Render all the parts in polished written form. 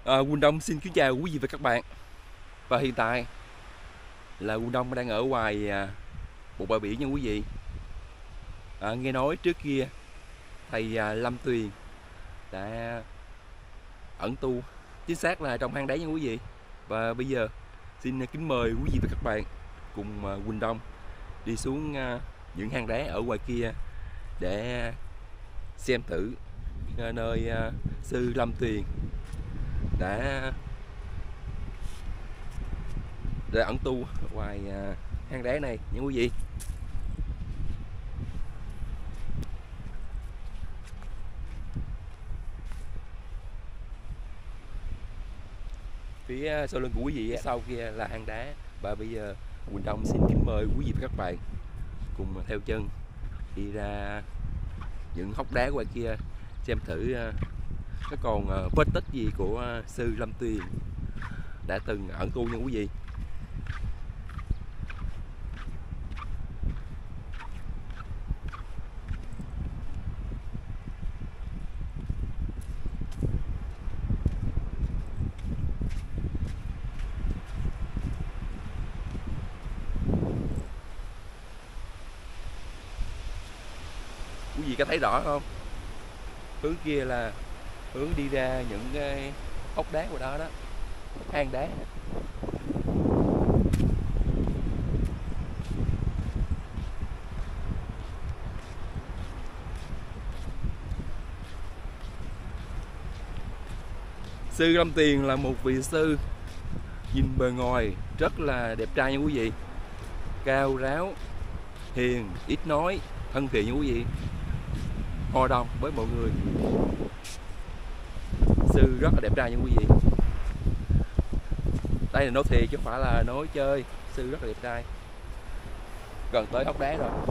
Quân Đông xin kính chào quý vị và các bạn. Và hiện tại là Quân Đông đang ở ngoài một bãi biển nha quý vị. Nghe nói trước kia thầy Lâm Tuyền đã ẩn tu, chính xác là trong hang đá nha quý vị. Và bây giờ xin kính mời quý vị và các bạn cùng Quân Đông đi xuống những hang đá ở ngoài kia để xem thử nơi sư Lâm Tuyền đã ẩn tu ngoài hang đá này nha quý vị. Phía sau lưng của quý vị sau kia là hang đá, và bây giờ Quỳnh Đông xin kính mời quý vị và các bạn cùng theo chân đi ra những hốc đá ngoài kia xem thử có còn vết tích gì của sư Lâm Tuyền đã từng ẩn tu nha quý vị. Quý vị có thấy rõ không? Hướng kia là hướng đi ra những cái hốc đá của đó đó, hang đá. Sư Lâm Tuyền là một vị sư nhìn bề ngoài rất là đẹp trai nha quý vị, cao ráo, hiền, ít nói, thân thiện nha quý vị, hòa đồng với mọi người. Sư rất là đẹp trai nha quý vị. Đây là nói thiệt chứ không phải là nói chơi. Sư rất là đẹp trai. Gần tới hốc đá rồi.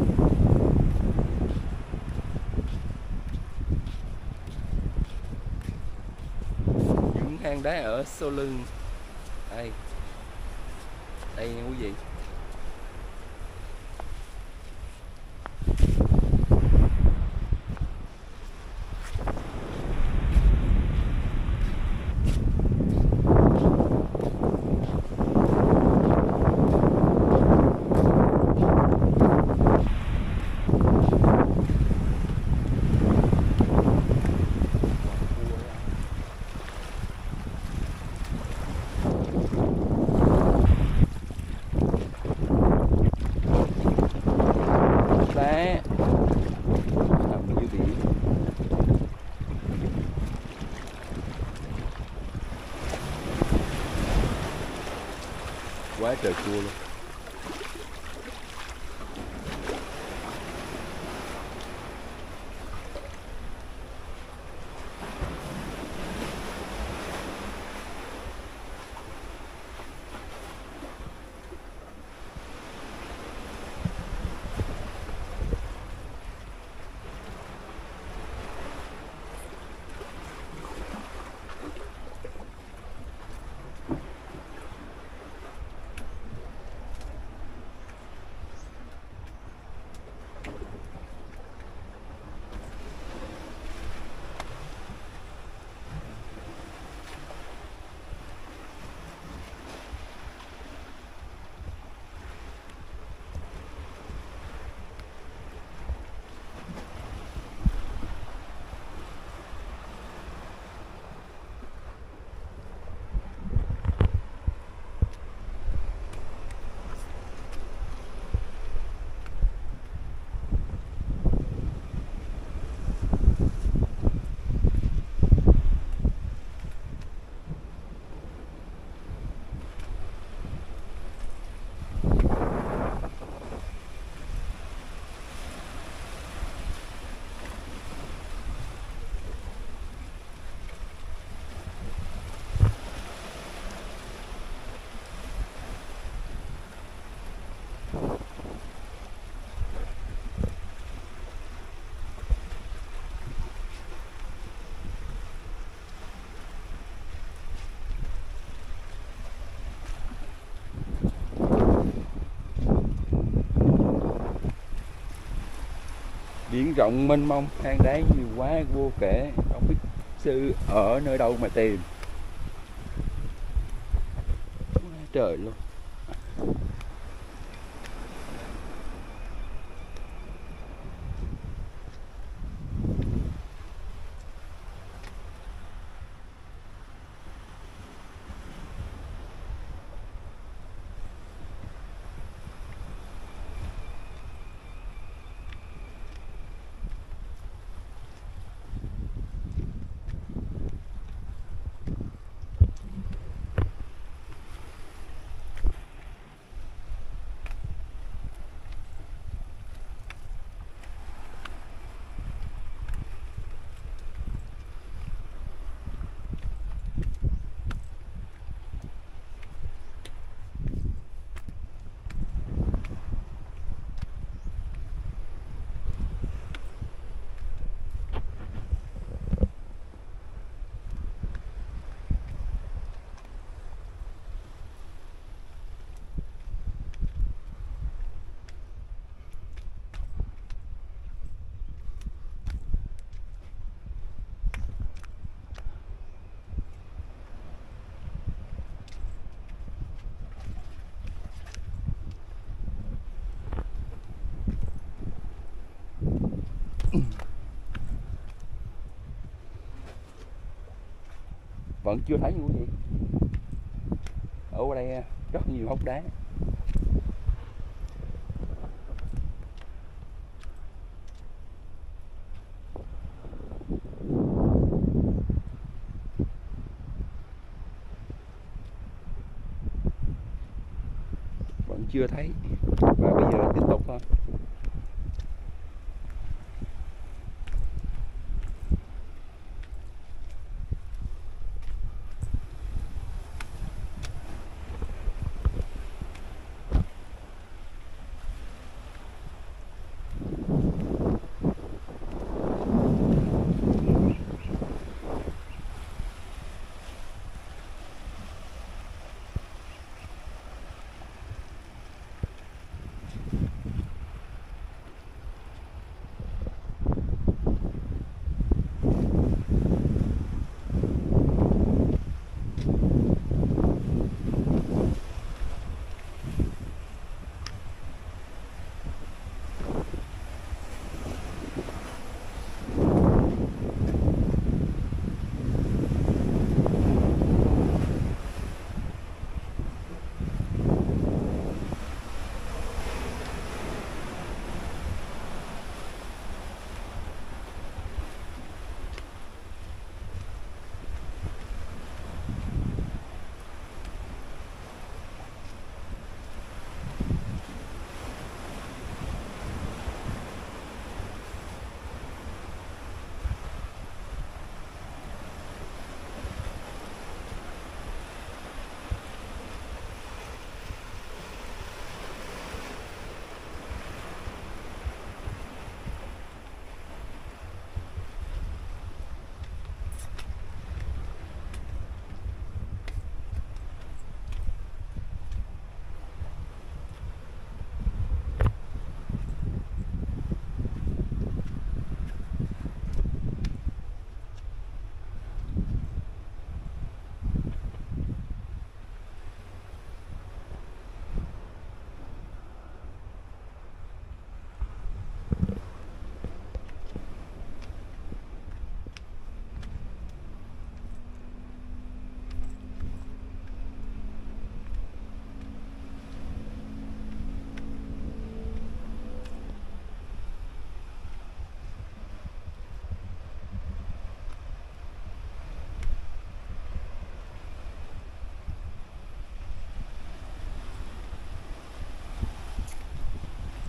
Những hang đá ở sau lưng đây, đây nha quý vị. Quá trời cua luôn. Biển rộng mênh mông, hang đá nhiều quá vô kể, không biết sư ở nơi đâu mà tìm. trời luôn. Vẫn chưa thấy gì quý vị. Ở đây rất nhiều hốc đá. Vẫn chưa thấy. Và bây giờ tiếp tục thôi.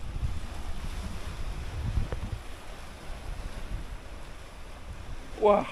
Wow.